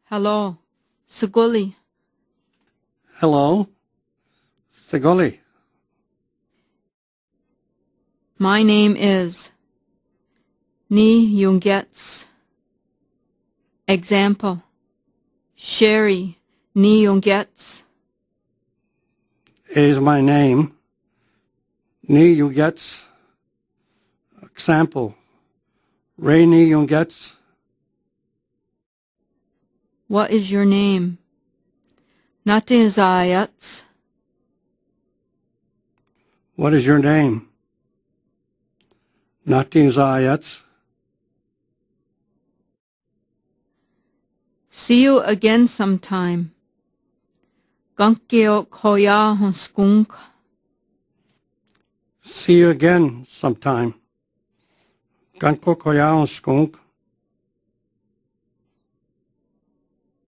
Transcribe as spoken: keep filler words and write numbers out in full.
Hello, Siguli. Hello, Siguli. My name is Ni Yungets. Example, Sherry Ni Yungets. Is my name. Ni Yungets. Example, Ray Ni Yungets. What is your name? Natin Zayats. What is your name? Natin Zayats. See you again sometime. Gankeo koya hon skunk. See you again sometime. Ganko koyaon skunk.